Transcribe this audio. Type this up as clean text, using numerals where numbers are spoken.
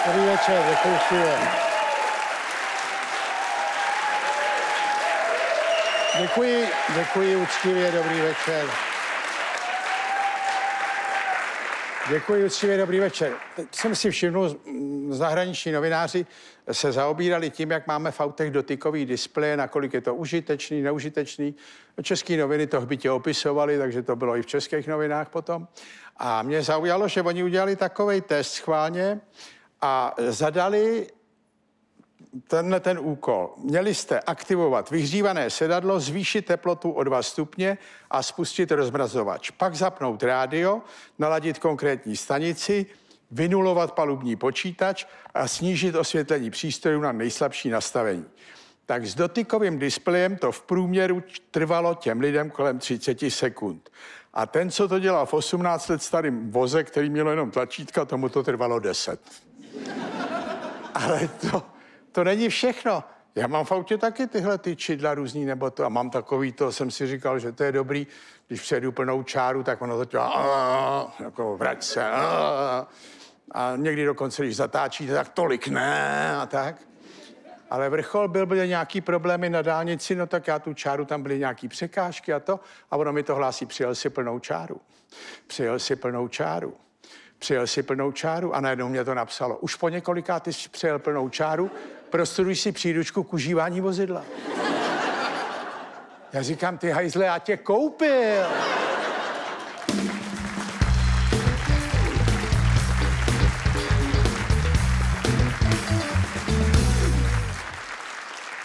Dobrý večer, děkuji uctivě. Děkuji uctivě, dobrý večer. Děkuji uctivě, dobrý večer. Teď jsem si všiml, zahraniční novináři se zaobírali tím, jak máme v autech dotykový displeje, nakolik je to užitečný, neužitečný. České noviny to hbitě opisovaly, takže to bylo i v českých novinách potom. A mě zaujalo, že oni udělali takovej test schválně a zadali ten úkol. Měli jste aktivovat vyhřívané sedadlo, zvýšit teplotu o 2 stupně a spustit rozmrazovač. Pak zapnout rádio, naladit konkrétní stanici, vynulovat palubní počítač a snížit osvětlení přístrojů na nejslabší nastavení. Tak s dotykovým displejem to v průměru trvalo těm lidem kolem 30 sekund. A ten, co to dělal v 18 let starým voze, který měl jenom tlačítka, tomu to trvalo 10. Ale to není všechno. Já mám v autě taky tyhle ty čidla různý nebo to a mám takový to, jsem si říkal, že to je dobrý, když přejdu plnou čáru, tak ono to dělá jako vrať se. A někdy dokonce, když zatáčíte, tak tolik ne a tak. Ale vrchol byly nějaký problémy na dálnici, no tak já tu čáru, tam byly nějaký překážky a to. A ono mi to hlásí, přijel si plnou čáru. Přijel si plnou čáru. Přijel si plnou čáru a najednou mě to napsalo. Už po několikáty jsi přijel plnou čáru, prostuduj si příručku k užívání vozidla. Já říkám, ty hajzle, já tě koupil.